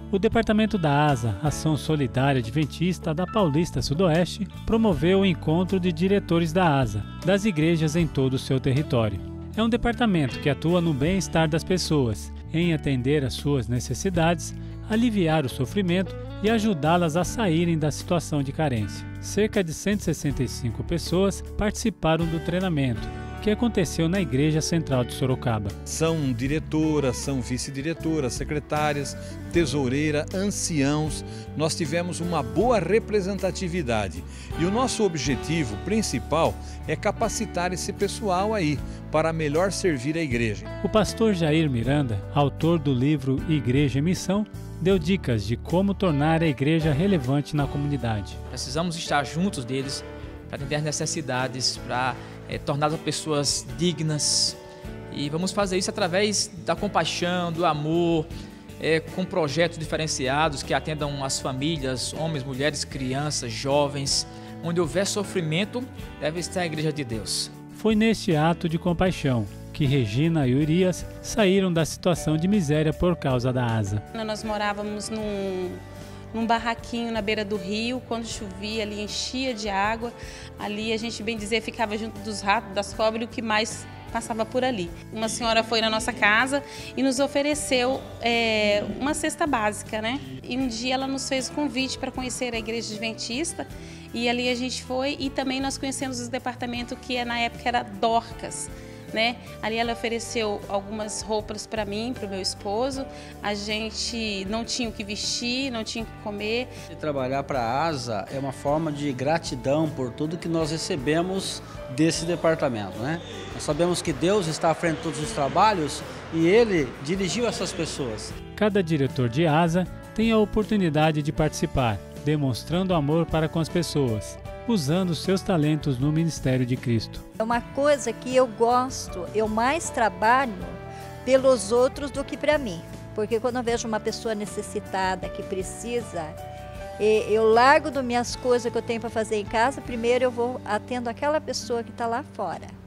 O Departamento da ASA, Ação Solidária Adventista da Paulista Sudoeste, promoveu o encontro de diretores da ASA, das igrejas em todo o seu território. É um departamento que atua no bem-estar das pessoas, em atender às suas necessidades, aliviar o sofrimento e ajudá-las a saírem da situação de carência. Cerca de 165 pessoas participaram do treinamento, que aconteceu na Igreja Central de Sorocaba. São diretoras, são vice-diretoras, secretárias, tesoureira, anciãos. Nós tivemos uma boa representatividade e o nosso objetivo principal é capacitar esse pessoal aí para melhor servir a igreja. O pastor Jair Miranda, autor do livro Igreja em Missão, deu dicas de como tornar a igreja relevante na comunidade. Precisamos estar juntos deles para atender as necessidades, para tornar as pessoas dignas, e vamos fazer isso através da compaixão, do amor, com projetos diferenciados que atendam as famílias, homens, mulheres, crianças, jovens. Onde houver sofrimento, deve estar a Igreja de Deus. Foi neste ato de compaixão que Regina e Urias saíram da situação de miséria por causa da ASA. Nós morávamos num barraquinho na beira do rio. Quando chovia, ali enchia de água. Ali a gente, bem dizer, ficava junto dos ratos, das cobras e o que mais passava por ali. Uma senhora foi na nossa casa e nos ofereceu uma cesta básica, né? E um dia ela nos fez o convite para conhecer a Igreja Adventista, e ali a gente foi, e também nós conhecemos o departamento que na época era Dorcas, né? Ali ela ofereceu algumas roupas para mim, para o meu esposo. A gente não tinha o que vestir, não tinha o que comer. Trabalhar para a ASA é uma forma de gratidão por tudo que nós recebemos desse departamento, né? Nós sabemos que Deus está à frente de todos os trabalhos e Ele dirigiu essas pessoas. Cada diretor de ASA tem a oportunidade de participar, demonstrando amor para com as pessoas, usando seus talentos no ministério de Cristo. É uma coisa que eu gosto, eu mais trabalho pelos outros do que para mim. Porque quando eu vejo uma pessoa necessitada que precisa, eu largo das minhas coisas que eu tenho para fazer em casa, primeiro eu vou atendo aquela pessoa que está lá fora.